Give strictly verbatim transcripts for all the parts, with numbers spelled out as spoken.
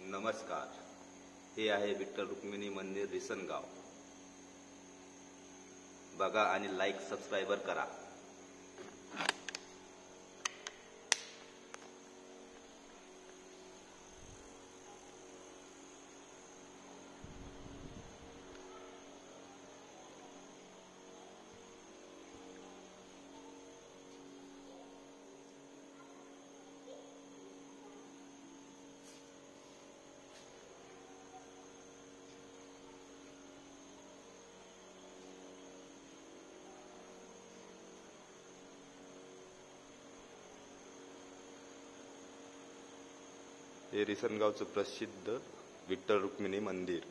नमस्कार, हे आहे विठ्ठल रुक्मिणी मंदिर रिसनगाव. बघा आणि लाईक सबस्क्राईबर करा. हे रिसनगावचं प्रसिद्ध विठ्ठल रुक्मिणी मंदिर.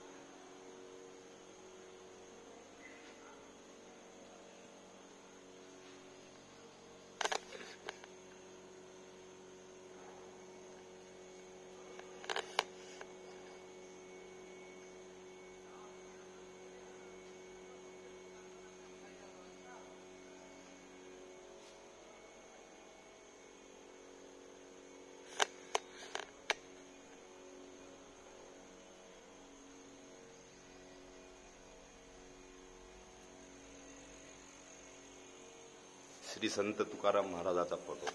श्री संत तुकाराम महाराजाचा फोटो.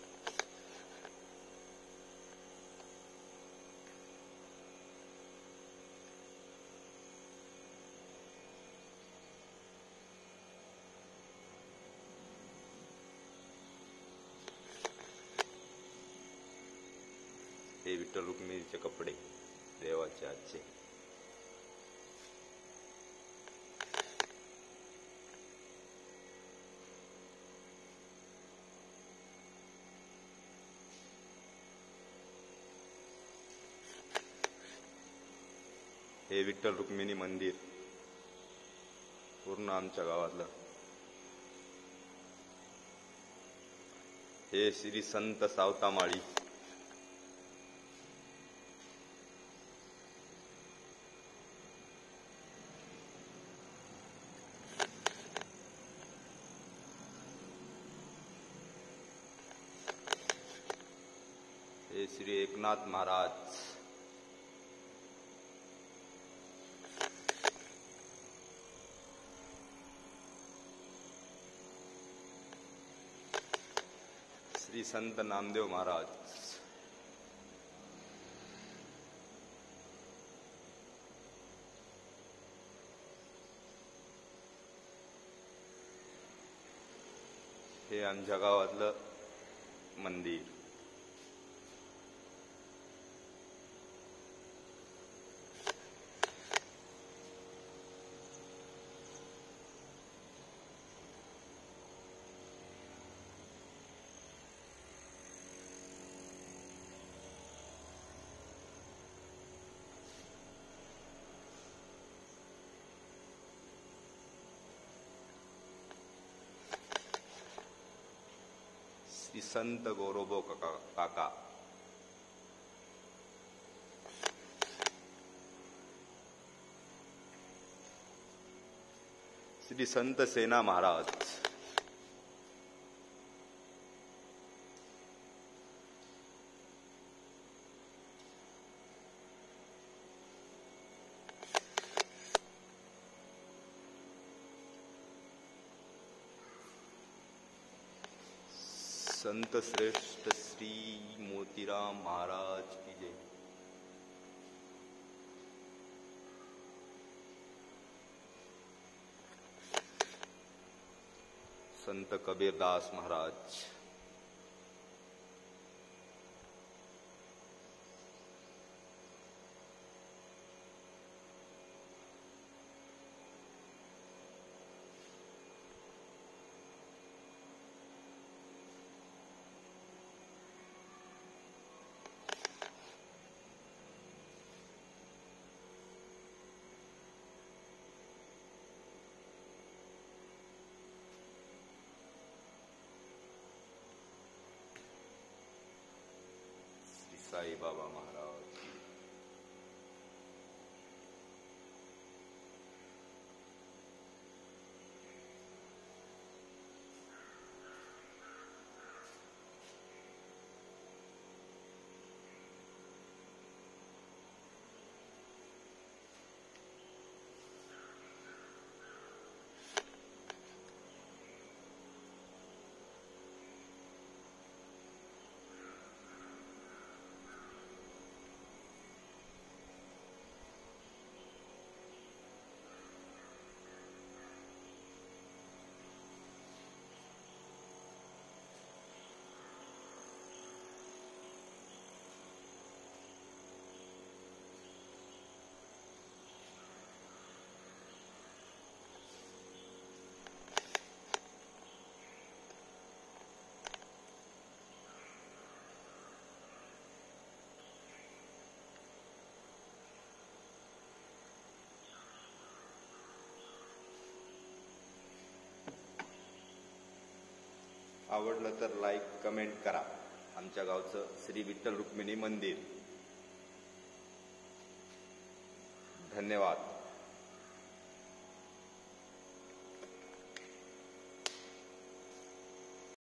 हे विठ्ठल रुक्मिणीचे कपडे देवाचे आजचे. हे विठ्ठल रुक्मिणी मंदिर पूर्ण आमच्या गावातलं. हे श्री संत सावतामाळी. हे श्री एकनाथ महाराज. श्री संत नामदेव महाराज. हे आमच्या गावातलं मंदिर. श्री संत गौरोबो काका काका. श्री संत सेना महाराज. संत श्रेष्ठ श्री मोतीराम महाराज की जय. संत कबीरदास महाराज. साई बाबा महाराज. आवडलं तर लाईक कमेंट करा. आमच्या गावचं श्री विठ्ठल रुक्मिणी मंदिर. धन्यवाद.